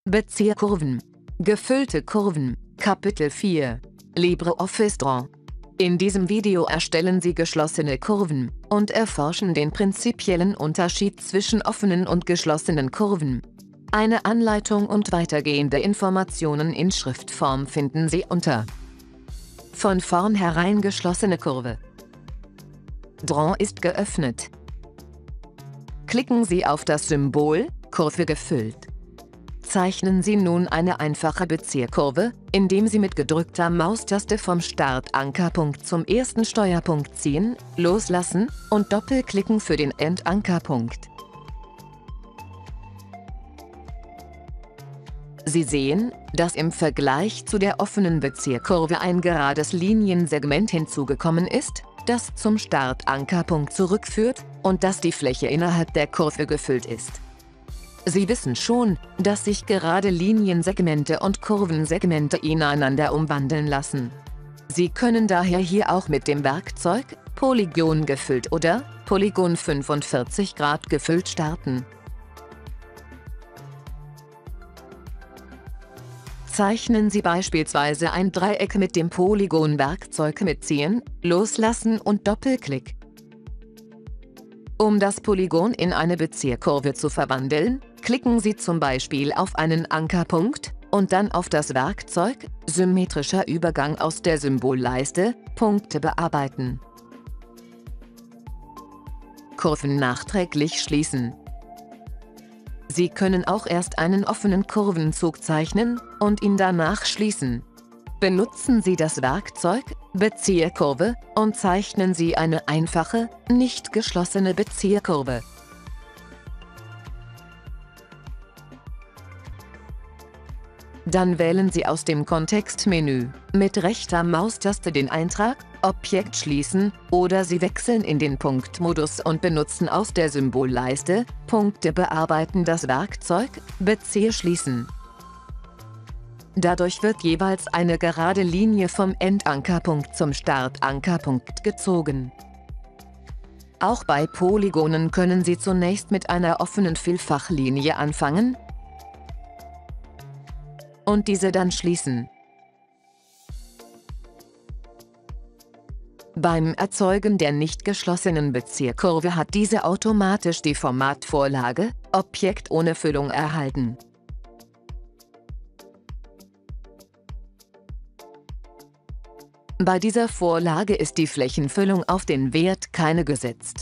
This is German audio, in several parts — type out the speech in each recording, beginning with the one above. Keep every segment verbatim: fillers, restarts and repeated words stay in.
Bezieherkurven. Gefüllte Kurven. Kapitel vier. LibreOffice Draw. In diesem Video erstellen Sie geschlossene Kurven und erforschen den prinzipiellen Unterschied zwischen offenen und geschlossenen Kurven. Eine Anleitung und weitergehende Informationen in Schriftform finden Sie unter Von vornherein geschlossene Kurve. Draw ist geöffnet. Klicken Sie auf das Symbol Kurve gefüllt. Zeichnen Sie nun eine einfache Bezieherkurve, indem Sie mit gedrückter Maustaste vom Startankerpunkt zum ersten Steuerpunkt ziehen, loslassen und doppelklicken für den Endankerpunkt. Sie sehen, dass im Vergleich zu der offenen Bezieherkurve ein gerades Liniensegment hinzugekommen ist, das zum Startankerpunkt zurückführt und dass die Fläche innerhalb der Kurve gefüllt ist. Sie wissen schon, dass sich gerade Liniensegmente und Kurvensegmente ineinander umwandeln lassen. Sie können daher hier auch mit dem Werkzeug Polygon gefüllt oder Polygon fünfundvierzig Grad gefüllt starten. Zeichnen Sie beispielsweise ein Dreieck mit dem Polygon-Werkzeug mitziehen, loslassen und Doppelklick. Um das Polygon in eine Bezieherkurve zu verwandeln, klicken Sie zum Beispiel auf einen Ankerpunkt und dann auf das Werkzeug Symmetrischer Übergang aus der Symbolleiste Punkte bearbeiten. Kurven nachträglich schließen. Sie können auch erst einen offenen Kurvenzug zeichnen und ihn danach schließen. Benutzen Sie das Werkzeug Bezieherkurve und zeichnen Sie eine einfache, nicht geschlossene Bezieherkurve. Dann wählen Sie aus dem Kontextmenü mit rechter Maustaste den Eintrag Objekt schließen oder Sie wechseln in den Punktmodus und benutzen aus der Symbolleiste Punkte bearbeiten das Werkzeug Bezieher schließen. Dadurch wird jeweils eine gerade Linie vom Endankerpunkt zum Startankerpunkt gezogen. Auch bei Polygonen können Sie zunächst mit einer offenen Vielfachlinie anfangen und diese dann schließen. Beim Erzeugen der nicht geschlossenen Bezieherkurve hat diese automatisch die Formatvorlage Objekt ohne Füllung erhalten. Bei dieser Vorlage ist die Flächenfüllung auf den Wert keine gesetzt.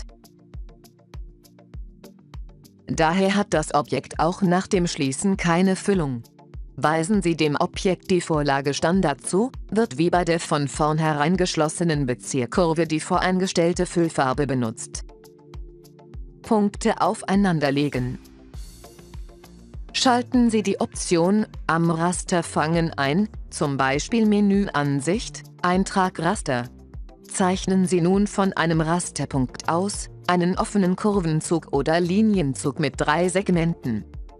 Daher hat das Objekt auch nach dem Schließen keine Füllung. Weisen Sie dem Objekt die Vorlage Standard zu, wird wie bei der von vornherein geschlossenen Bezieherkurve die voreingestellte Füllfarbe benutzt. Punkte aufeinanderlegen. Schalten Sie die Option Am Raster fangen ein, zum Beispiel Menüansicht, Eintrag Raster. Zeichnen Sie nun von einem Rasterpunkt aus einen offenen Kurvenzug oder Linienzug mit drei Segmenten.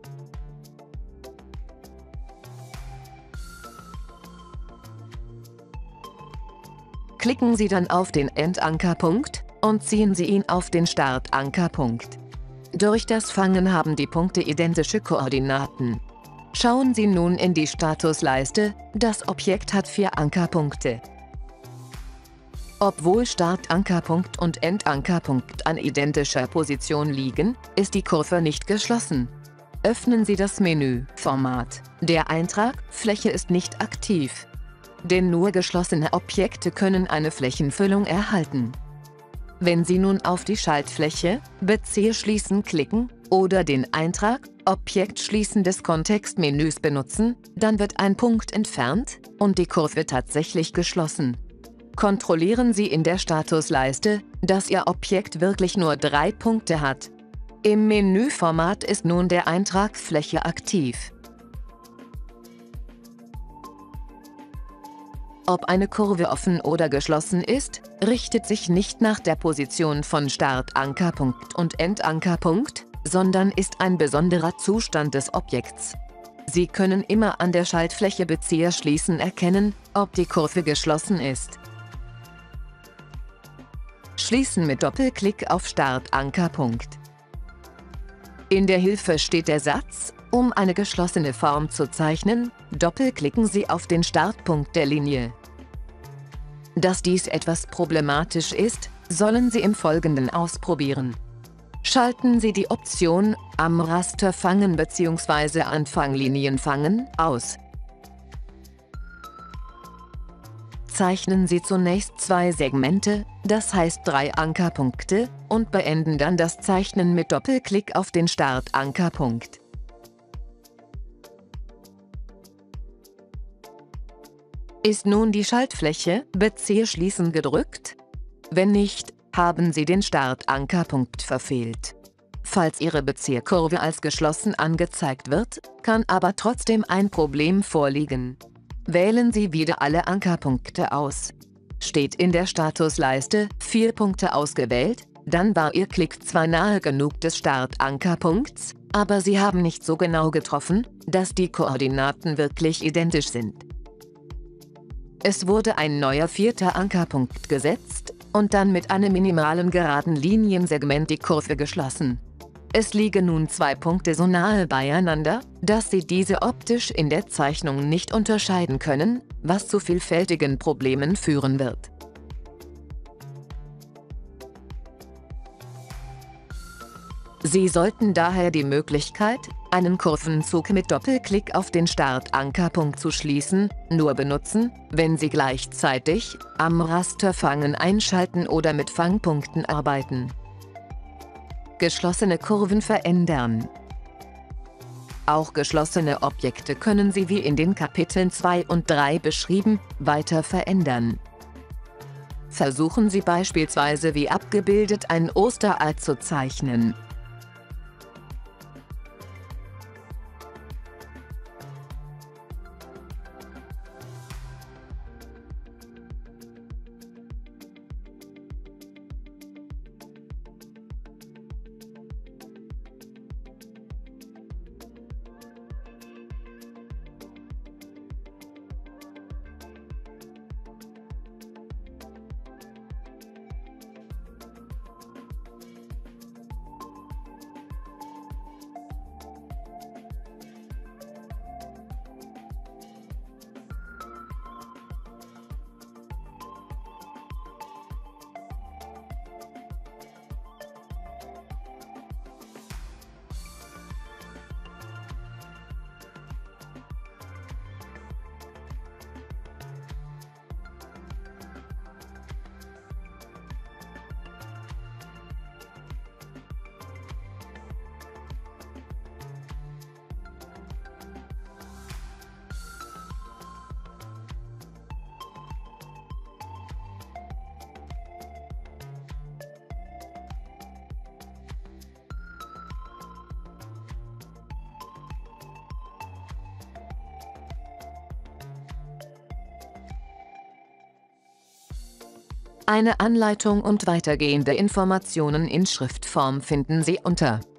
Klicken Sie dann auf den Endankerpunkt und ziehen Sie ihn auf den Startankerpunkt. Durch das Fangen haben die Punkte identische Koordinaten. Schauen Sie nun in die Statusleiste, das Objekt hat vier Ankerpunkte. Obwohl Startankerpunkt und Endankerpunkt an identischer Position liegen, ist die Kurve nicht geschlossen. Öffnen Sie das Menü Format. Der Eintrag Fläche ist nicht aktiv. Denn nur geschlossene Objekte können eine Flächenfüllung erhalten. Wenn Sie nun auf die Schaltfläche Bezieher schließen klicken oder den Eintrag Objekt schließen des Kontextmenüs benutzen, dann wird ein Punkt entfernt und die Kurve tatsächlich geschlossen. Kontrollieren Sie in der Statusleiste, dass Ihr Objekt wirklich nur drei Punkte hat. Im Menüformat ist nun der Eintrag Fläche aktiv. Ob eine Kurve offen oder geschlossen ist, richtet sich nicht nach der Position von Startankerpunkt und Endankerpunkt, sondern ist ein besonderer Zustand des Objekts. Sie können immer an der Schaltfläche Bezieher schließen erkennen, ob die Kurve geschlossen ist. Schließen mit Doppelklick auf Startankerpunkt. In der Hilfe steht der Satz Um eine geschlossene Form zu zeichnen, doppelklicken Sie auf den Startpunkt der Linie. Dass dies etwas problematisch ist, sollen Sie im Folgenden ausprobieren. Schalten Sie die Option „Am Raster fangen“ bzw. „Anfanglinien fangen“ aus. Zeichnen Sie zunächst zwei Segmente, das heißt drei Ankerpunkte, und beenden dann das Zeichnen mit Doppelklick auf den Startankerpunkt. Ist nun die Schaltfläche „Bezieher schließen“ gedrückt? Wenn nicht, haben Sie den Startankerpunkt verfehlt. Falls Ihre Bezieherkurve als geschlossen angezeigt wird, kann aber trotzdem ein Problem vorliegen. Wählen Sie wieder alle Ankerpunkte aus. Steht in der Statusleiste „vier Punkte ausgewählt“, dann war Ihr Klick zwar nahe genug des Startankerpunkts, aber Sie haben nicht so genau getroffen, dass die Koordinaten wirklich identisch sind. Es wurde ein neuer vierter Ankerpunkt gesetzt und dann mit einem minimalen geraden Liniensegment die Kurve geschlossen. Es liegen nun zwei Punkte so nahe beieinander, dass Sie diese optisch in der Zeichnung nicht unterscheiden können, was zu vielfältigen Problemen führen wird. Sie sollten daher die Möglichkeit, einen Kurvenzug mit Doppelklick auf den Startankerpunkt zu schließen, nur benutzen, wenn Sie gleichzeitig „Am Raster fangen“ einschalten oder mit Fangpunkten arbeiten. Geschlossene Kurven verändern. Auch geschlossene Objekte können Sie wie in den Kapiteln zwei und drei beschrieben, weiter verändern. Versuchen Sie beispielsweise wie abgebildet ein Osterei zu zeichnen. Eine Anleitung und weitergehende Informationen in Schriftform finden Sie unter